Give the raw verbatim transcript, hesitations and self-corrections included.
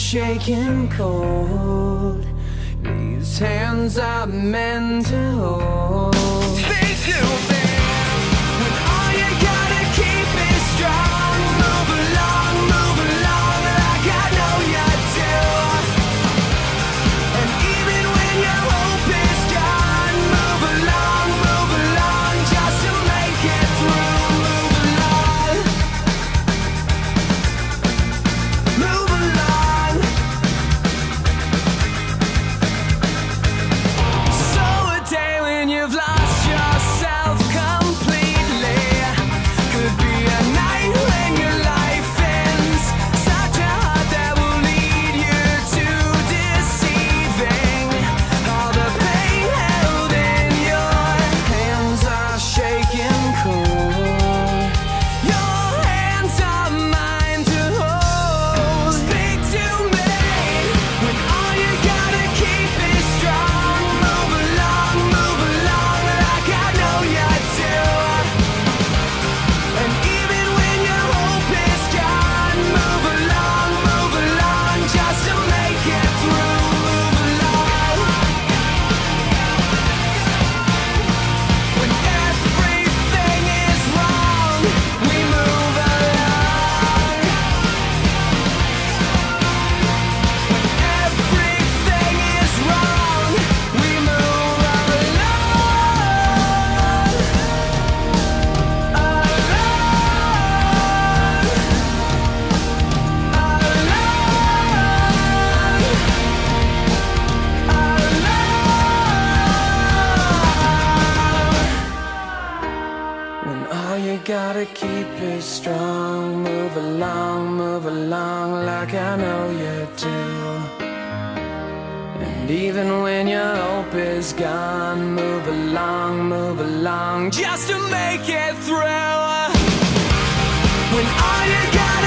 shaking cold. These hands are meant to hold. Speak to me when all you gotta keep is strong. Move along, move along like I know you do. And even when your hope is gone, move along, move along just to make it through. Move along, move along. So a day when you've lost yourself completely could be a night when your life ends. Such a heart that will lead you to deceiving. All the pain held in your hands are shaking cold. Your hands are mine to hold. Speak to me when all you gotta keep is strong. Move along, move along like I know you do. And even when your hope is gone, move along, move along just to make it through. Move along when everything is wrong. We move along when everything is wrong. We move along, when all you gotta keep is strong. Move along, move along like I know you do. And even when your hope is gone, move along, move along just to make it through. When all you got